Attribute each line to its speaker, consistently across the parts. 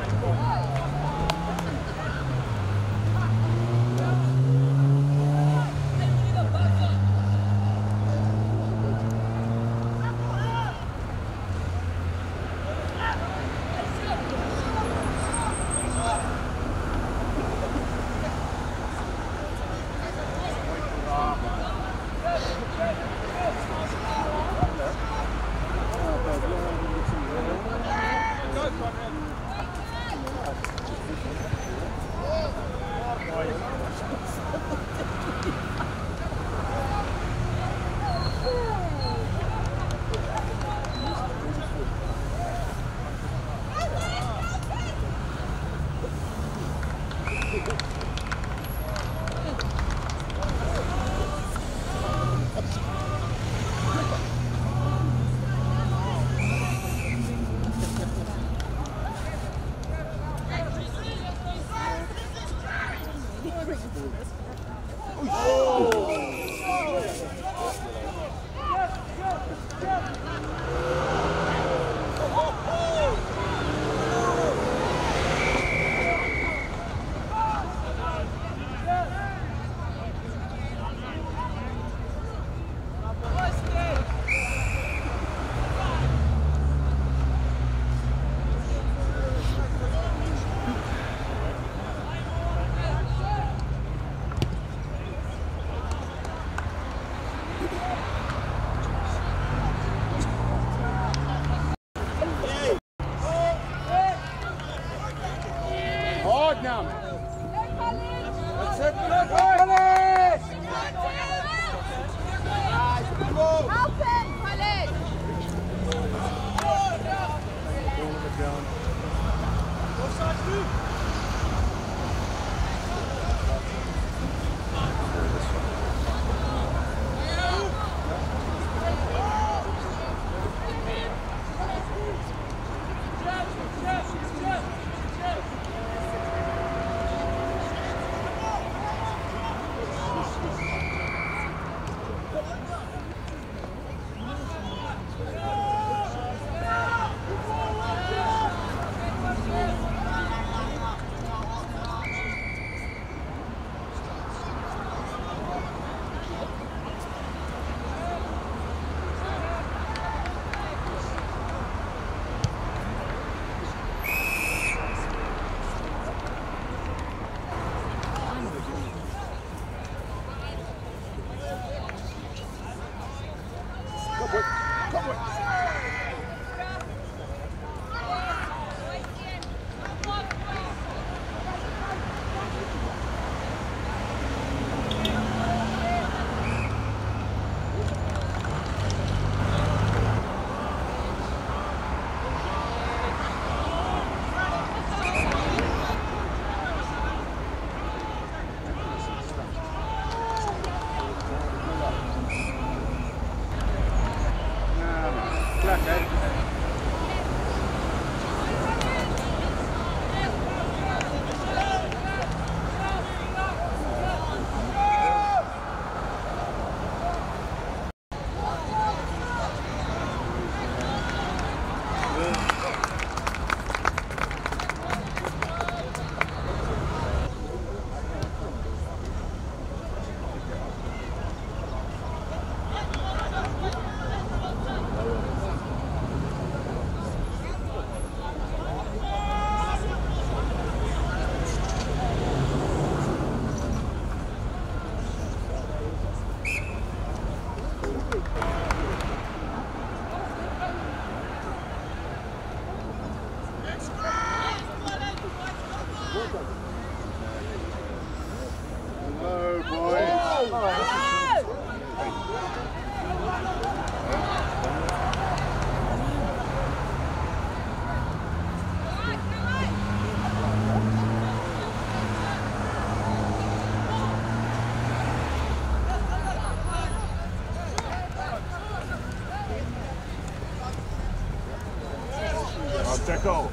Speaker 1: Deco.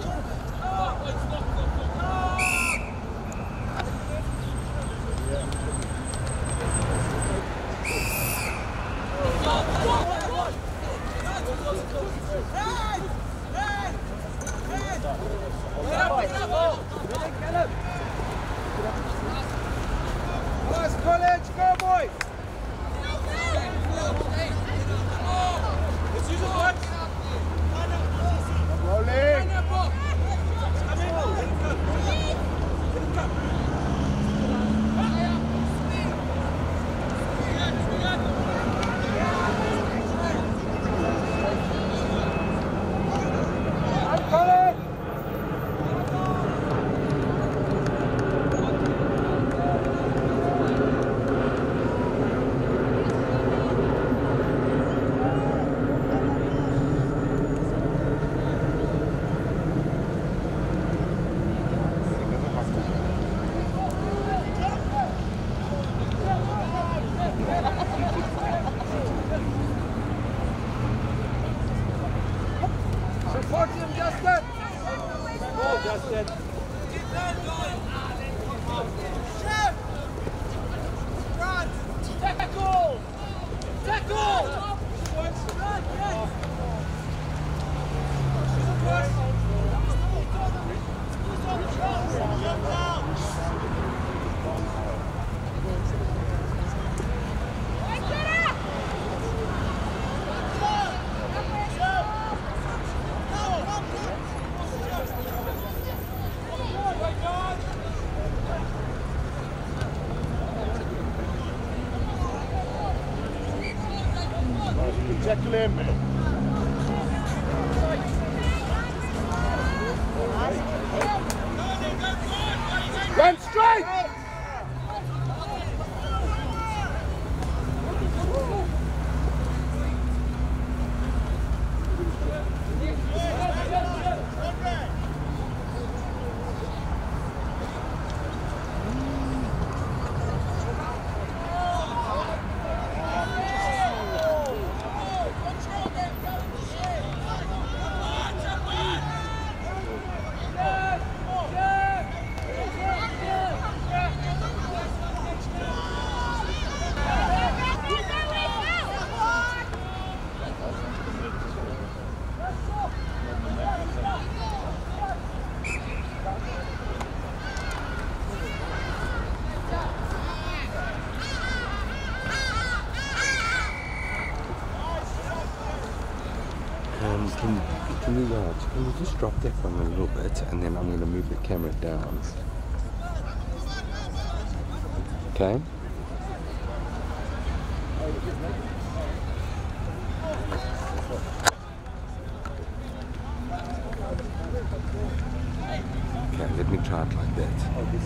Speaker 1: Yeah. Run straight!
Speaker 2: Can you just drop that one a little bit, and then I'm going to move the camera down. Okay? Okay, let me try it like that.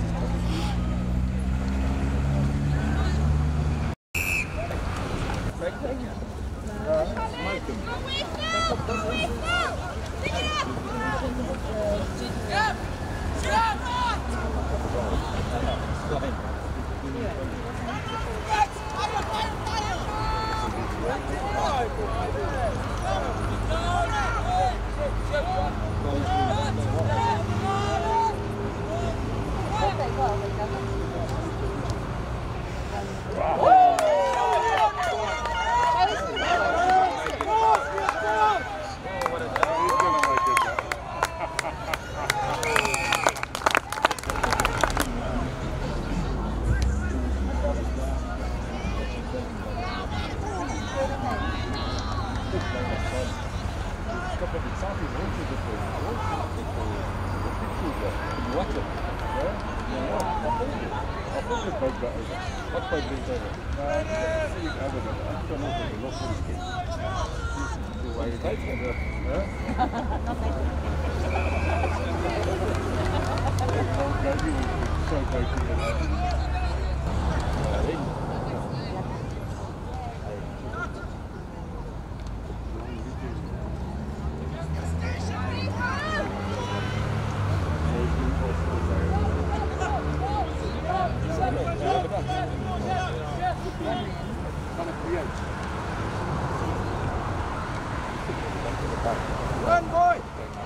Speaker 1: Run, boy!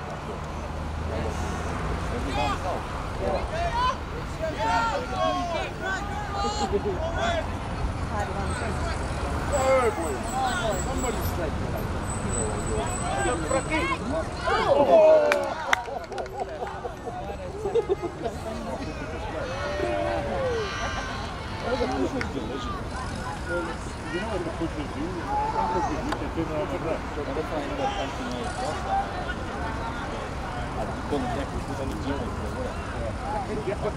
Speaker 1: Somebody's straight.
Speaker 3: You know what the pushers do? They turn around and run.
Speaker 4: But if I end up punching my cross I'd go to deck with any gym or whatever.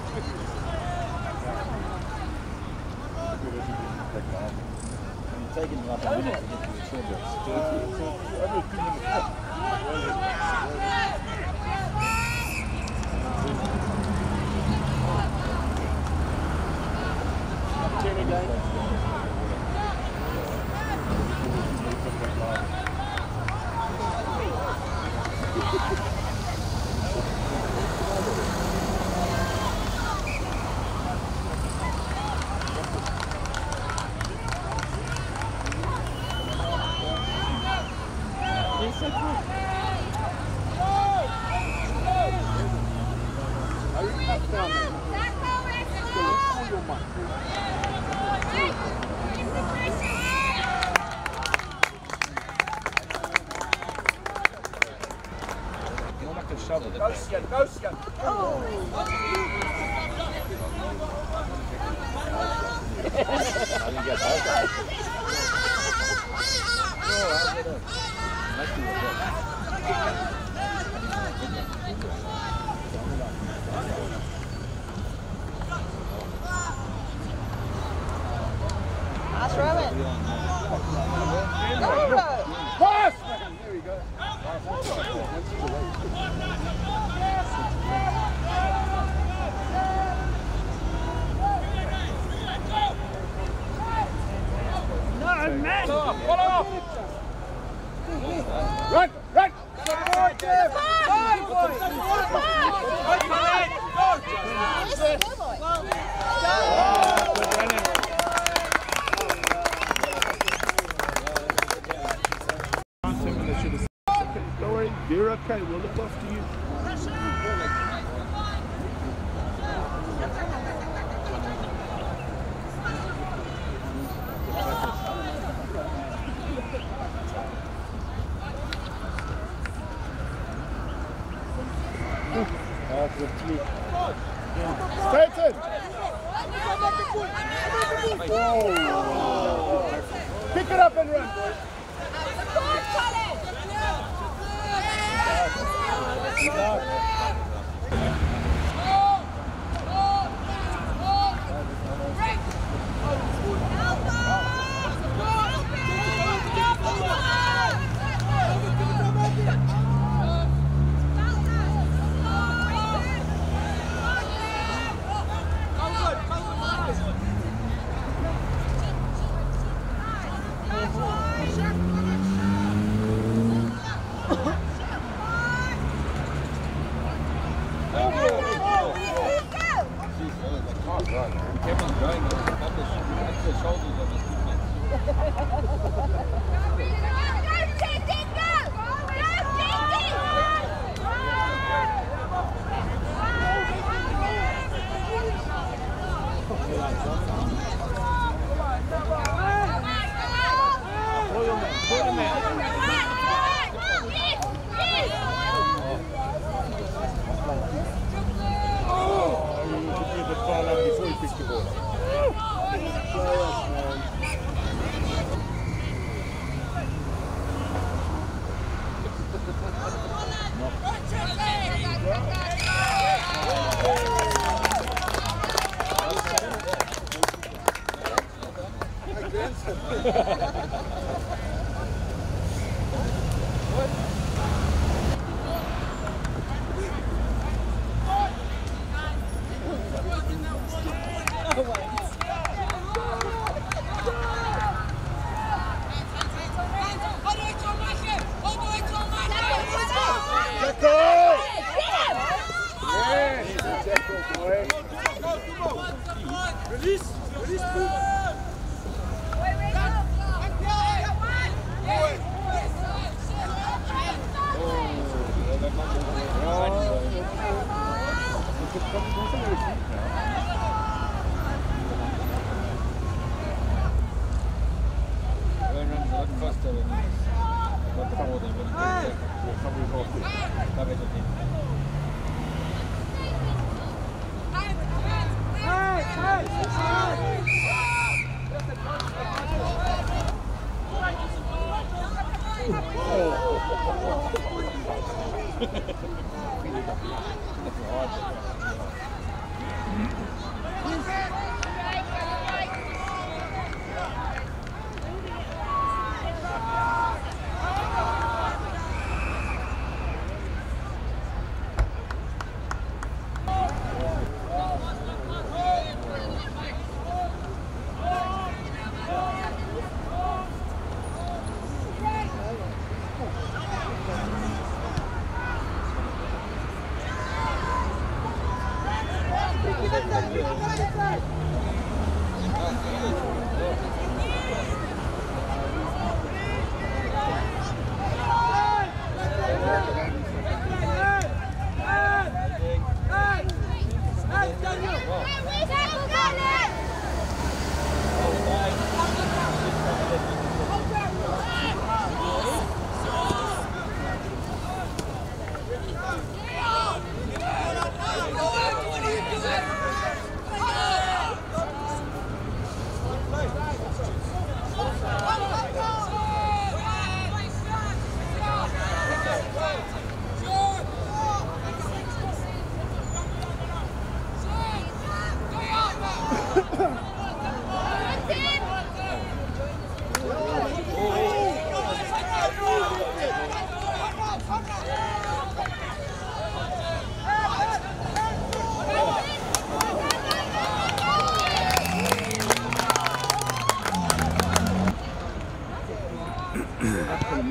Speaker 4: I'm taking like a minute to get to the shoulders.
Speaker 3: Every 2 minutes.
Speaker 1: Go, Skin.
Speaker 5: Nice Rowan. Go, Rowan.
Speaker 1: Pass! There we go. No, man! Follow up! Run! Run!
Speaker 3: Don't worry, you're okay. We'll look after you. Straighten! Pick it up and run.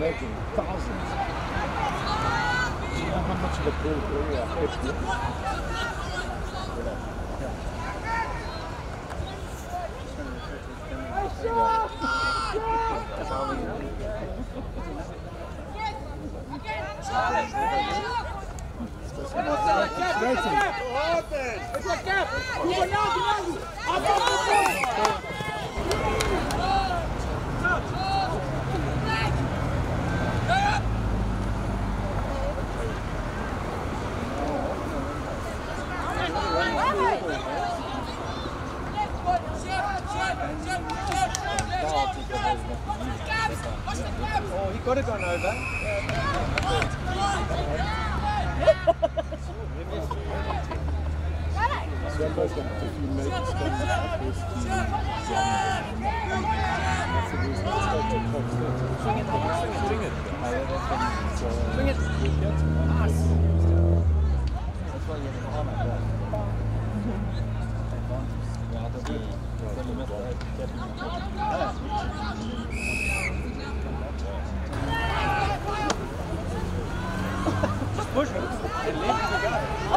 Speaker 3: legend, thousands. Do you know how much of a build area Pep did?
Speaker 4: Oh, he could have gone over.
Speaker 3: Sambo's got a few major stones in the first team.
Speaker 4: Swing it.
Speaker 3: Swing it.
Speaker 4: That's why you're in the armor. Just push it and let it go.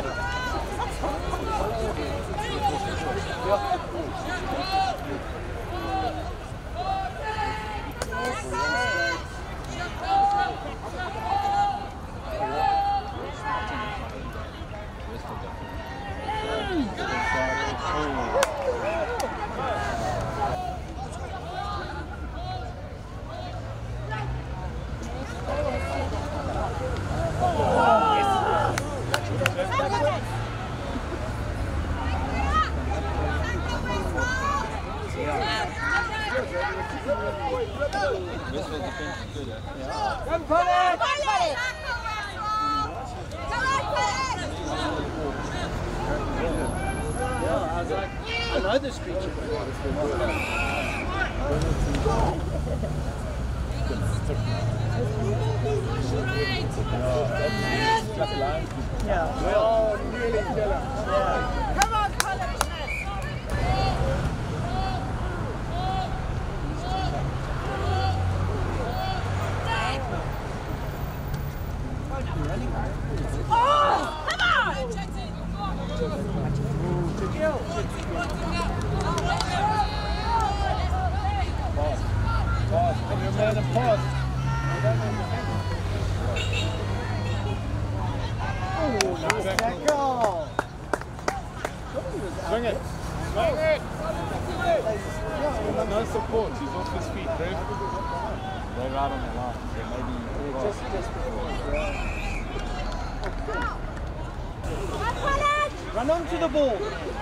Speaker 4: I know this creature. Yeah.
Speaker 1: Oh, nearly killer.
Speaker 5: Come on, Colin. Oh, come
Speaker 3: Pass. And your man and pass.
Speaker 4: Nice tackle.
Speaker 3: Swing it. Swing it. No support. He's off his feet, Trev.
Speaker 4: They're right on the line. So maybe run onto the ball.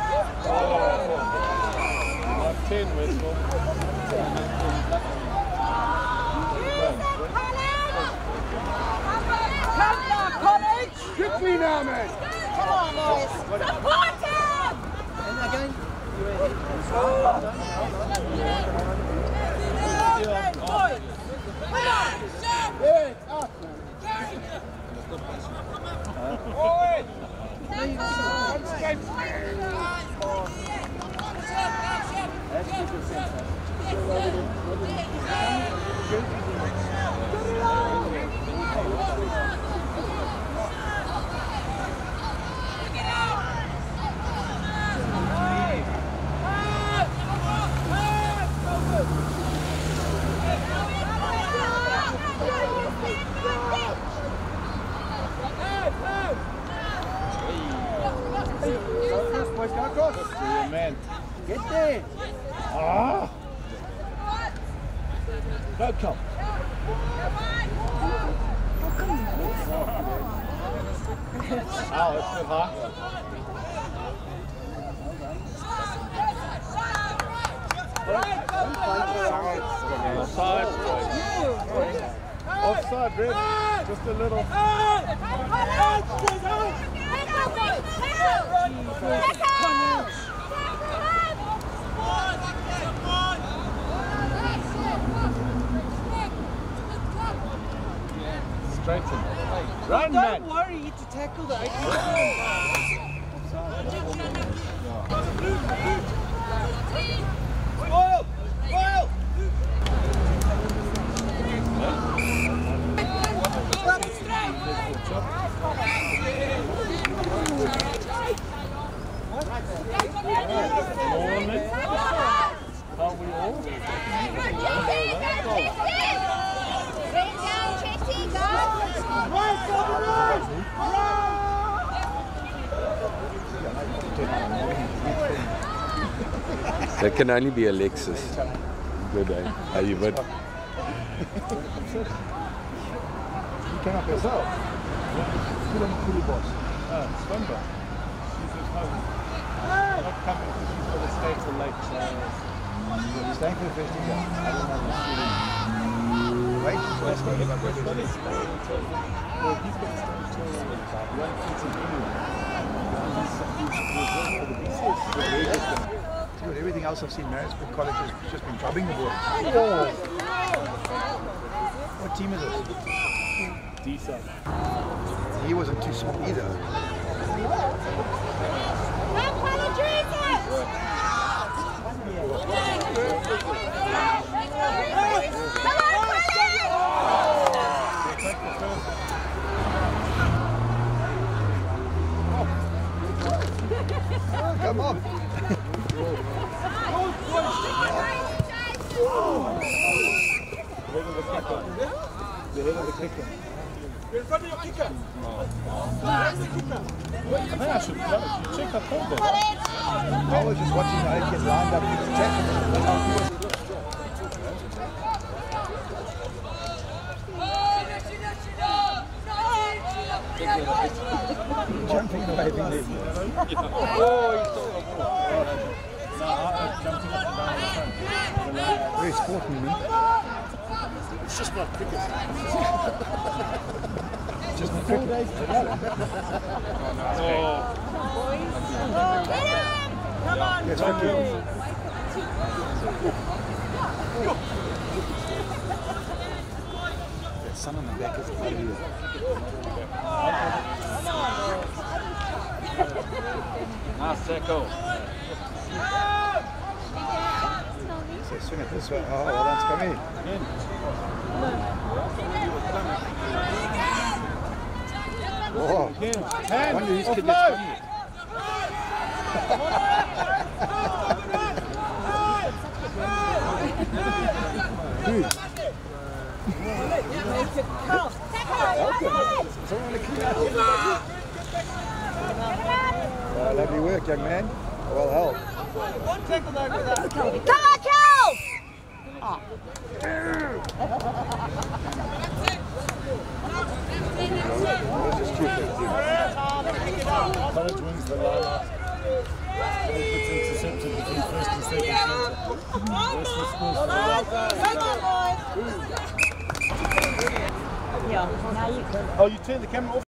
Speaker 3: Not 10, Westphal.
Speaker 5: Come on, College!
Speaker 1: Quickly now, man.
Speaker 5: Come on, boys. Support him!
Speaker 4: And again.
Speaker 1: Yeah, it's up, man.
Speaker 4: Boys, go across.
Speaker 3: Man.
Speaker 4: Get there.
Speaker 3: Ah! Go, come. Ow, that's good, huh? Offside. Offside, Red. Just a little. Straighten. Run, man.
Speaker 4: Don't worry to tackle the
Speaker 1: Spoil! Spoil!
Speaker 2: That can only be Alexis. Good day. How you been?
Speaker 3: You came up yourself. Good on the coolie boss. Swimber. She's at home. Not coming because she's got to stay till late. So you're staying for the festival. I don't know what's feeling. Wait, let's go. He's got to stay until about 1 Dude, everything else I've seen Maritzburg College has just been drubbing the ball. Oh. What team is this?
Speaker 4: Decent.
Speaker 3: He wasn't too small either. Oh, come on.
Speaker 4: The head of the kicker.
Speaker 1: In front of your kicker.
Speaker 4: I think I should check that code there.
Speaker 3: I was just watching how he gets lined up to tackle. Jumping away from this. Very sporting, me.
Speaker 4: It's just not cricket.
Speaker 3: Just not cricket.
Speaker 5: Come on,
Speaker 3: Yes, okay. That sun on the back is unreal.
Speaker 4: Nice tackle.
Speaker 3: So swing it this way. Oh, well, that's coming. Oh, I wonder who's kid gets coming. Lovely work, young man. Well held.
Speaker 5: one tackle over that. Come on, Kel!
Speaker 4: College wins the line. It's intercepted between first and second centre. Westwood scores
Speaker 5: Yeah, now you can.
Speaker 4: Oh, you turned the camera off?